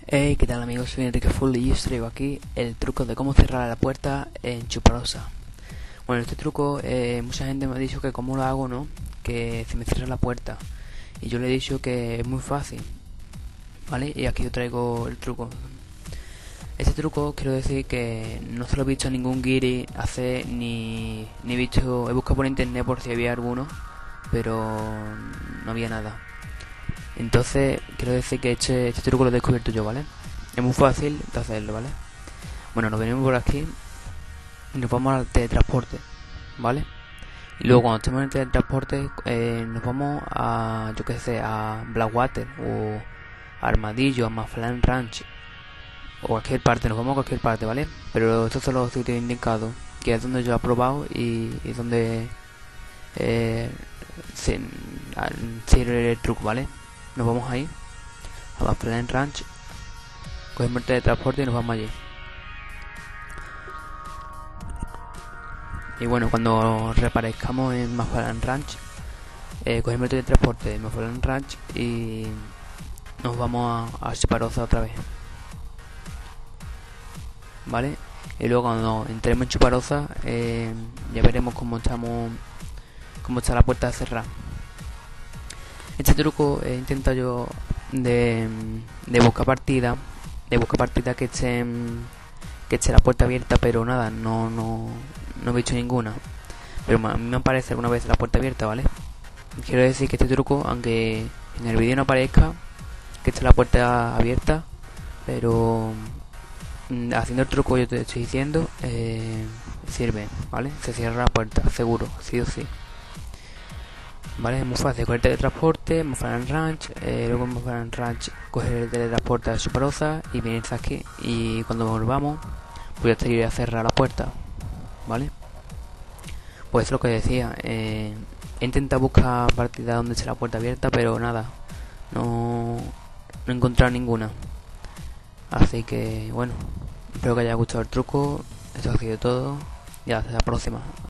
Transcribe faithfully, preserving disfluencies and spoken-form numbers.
Hey, ¿qué tal amigos? Soy Enrique Full y os traigo aquí el truco de cómo cerrar la puerta en Chuparosa. Bueno, este truco, eh, mucha gente me ha dicho que cómo lo hago, ¿no? Que se me cierra la puerta. Y yo le he dicho que es muy fácil, ¿vale? Y aquí os traigo el truco. Este truco, quiero decir que no se lo he visto a ningún guiri hacer, ni, ni he visto, he buscado por internet por si había alguno, pero no había nada. Entonces, quiero decir que este, este truco lo he descubierto yo, ¿vale? Es muy fácil de hacerlo, ¿vale? Bueno, nos venimos por aquí y nos vamos al teletransporte, ¿vale? Y luego cuando estemos en el teletransporte, eh, nos vamos a, yo qué sé, a Blackwater o a Armadillo, a Maflan Ranch o cualquier parte, nos vamos a cualquier parte, ¿vale? Pero estos son los sitios indicados, que es donde yo he probado y, y donde eh, se, sirve el truco, ¿vale? Nos vamos ahí a Maflan Ranch, cogemos el teletransporte y nos vamos allí. Y bueno, cuando reaparezcamos en Mafaldan Ranch, eh, cogemos el teletransporte de Mafaldan Ranch y nos vamos a, a Chuparosa otra vez, ¿vale? Y luego cuando entremos en Chuparosa, eh, ya veremos cómo estamos, cómo está la puerta cerrada. Este truco he intentado yo de, de buscar partida, de buscar partida que esté, que esté la puerta abierta, pero nada, no, no, no he visto ninguna. Pero a mí me aparece alguna vez la puerta abierta, ¿vale? Quiero decir que este truco, aunque en el vídeo no aparezca que esté la puerta abierta, pero mm, haciendo el truco que yo te estoy diciendo, eh, sirve, ¿vale? Se cierra la puerta, seguro, sí o sí. Vale, es muy fácil, coger el teletransporte, Mafaldan Ranch, eh, luego en Mafaldan Ranch coger el teletransporte a Chuparosa y venir aquí, y cuando volvamos pues ya estaría a cerrar la puerta, ¿vale? Pues es lo que decía, eh, he intentado buscar partida donde esté la puerta abierta, pero nada, no, no he encontrado ninguna. Así que bueno, espero que haya gustado el truco, esto ha sido todo y hasta la próxima.